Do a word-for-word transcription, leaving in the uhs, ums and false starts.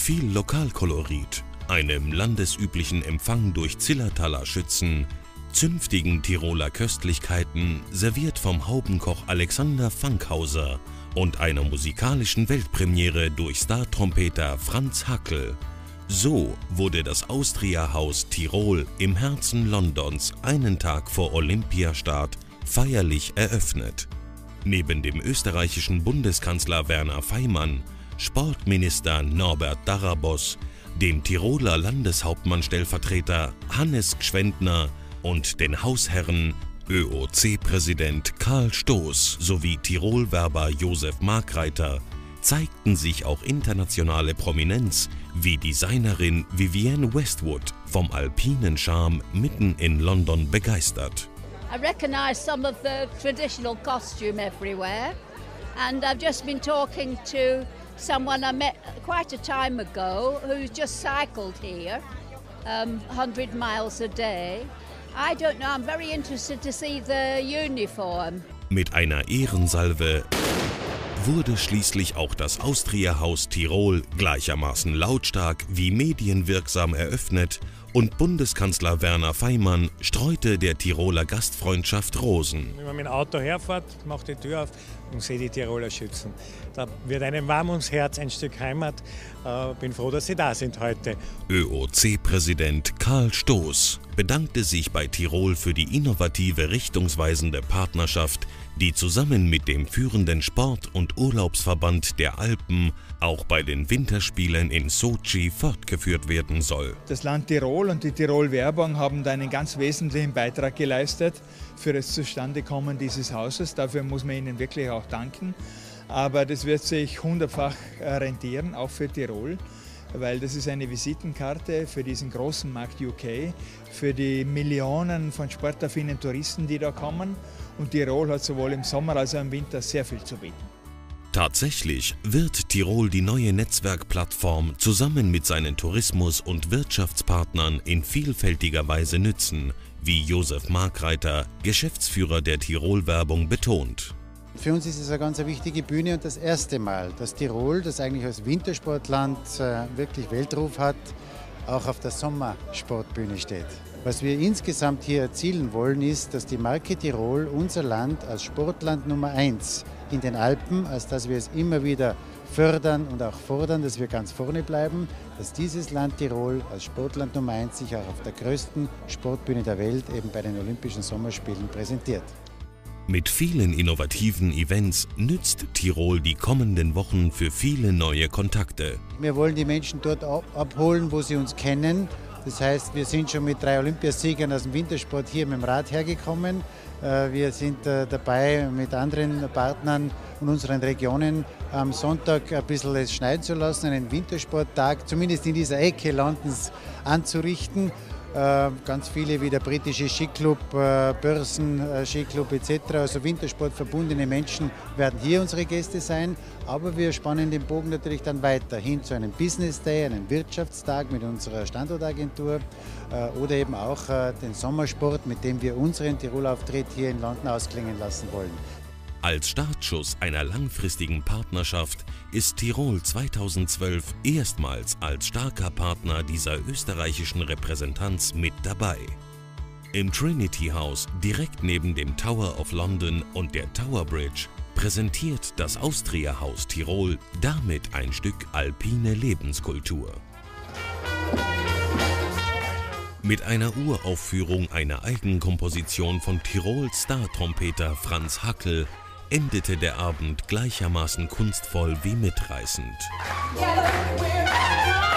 viel Lokalkolorit, einem landesüblichen Empfang durch Zillertaler Schützen, zünftigen Tiroler Köstlichkeiten, serviert vom Haubenkoch Alexander Fankhauser und einer musikalischen Weltpremiere durch Star-Trompeter Franz Hackl. So wurde das Austria-Haus Tirol im Herzen Londons einen Tag vor Olympiastart feierlich eröffnet. Neben dem österreichischen Bundeskanzler Werner Faymann, Sportminister Norbert Darabos, dem Tiroler Landeshauptmann-Stellvertreter Hannes Gschwendtner und den Hausherren Ö O C-Präsident Karl Stoß sowie Tirol-Werber Josef Markreiter zeigten sich auch internationale Prominenz wie Designerin Vivienne Westwood vom alpinen Charme mitten in London begeistert. I recognise some of the traditional costume everywhere, and I've just been talking to someone I met quite a time ago who's just cycled here, um, one hundred miles a day. I don't know, I'm very interested to see the uniform. Mit einer Ehrensalve wurde schließlich auch das Austria-Haus Tirol gleichermaßen lautstark wie medienwirksam eröffnet und Bundeskanzler Werner Faymann streute der Tiroler Gastfreundschaft Rosen. Wenn man mit dem Auto herfährt, macht die Tür auf und sehe die Tiroler Schützen. Da wird einem warm ums Herz, ein Stück Heimat. Äh, bin froh, dass Sie da sind heute. Ö O C-Präsident Karl Stoß bedankte sich bei Tirol für die innovative, richtungsweisende Partnerschaft, die zusammen mit dem führenden Sport- und Urlaubsverband der Alpen auch bei den Winterspielen in Sochi fortgeführt werden soll. Das Land Tirol und die Tirol-Werbung haben da einen ganz wesentlichen Beitrag geleistet für das Zustandekommen dieses Hauses. Dafür muss man ihnen wirklich auch danken. Aber das wird sich hundertfach rentieren, auch für Tirol, weil das ist eine Visitenkarte für diesen großen Markt U K, für die Millionen von sportaffinen Touristen, die da kommen. Und Tirol hat sowohl im Sommer als auch im Winter sehr viel zu bieten. Tatsächlich wird Tirol die neue Netzwerkplattform zusammen mit seinen Tourismus- und Wirtschaftspartnern in vielfältiger Weise nützen, wie Josef Markreiter, Geschäftsführer der Tirol-Werbung, betont. Für uns ist es eine ganz wichtige Bühne und das erste Mal, dass Tirol, das eigentlich als Wintersportland wirklich Weltruf hat, auch auf der Sommersportbühne steht. Was wir insgesamt hier erzielen wollen, ist, dass die Marke Tirol unser Land als Sportland Nummer eins in den Alpen, als dass wir es immer wieder fördern und auch fordern, dass wir ganz vorne bleiben, dass dieses Land Tirol als Sportland Nummer eins sich auch auf der größten Sportbühne der Welt, eben bei den Olympischen Sommerspielen, präsentiert. Mit vielen innovativen Events nützt Tirol die kommenden Wochen für viele neue Kontakte. Wir wollen die Menschen dort abholen, wo sie uns kennen. Das heißt, wir sind schon mit drei Olympiasiegern aus dem Wintersport hier mit dem Rad hergekommen. Wir sind dabei, mit anderen Partnern und unseren Regionen am Sonntag ein bisschen es schneiden zu lassen, einen Wintersporttag, zumindest in dieser Ecke Londons, anzurichten. Ganz viele wie der britische Skiclub, Börsen, Skiclub et cetera, also Wintersport verbundene Menschen werden hier unsere Gäste sein. Aber wir spannen den Bogen natürlich dann weiter hin zu einem Business Day, einem Wirtschaftstag mit unserer Standortagentur oder eben auch den Sommersport, mit dem wir unseren Tirol-Auftritt hier in London ausklingen lassen wollen. Als Startschuss einer langfristigen Partnerschaft ist Tirol zweitausendzwölf erstmals als starker Partner dieser österreichischen Repräsentanz mit dabei. Im Trinity House, direkt neben dem Tower of London und der Tower Bridge, präsentiert das Austria Haus Tirol damit ein Stück alpine Lebenskultur. Mit einer Uraufführung einer Eigenkomposition von Tirols Star-Trompeter Franz Hackl endete der Abend gleichermaßen kunstvoll wie mitreißend. Yeah,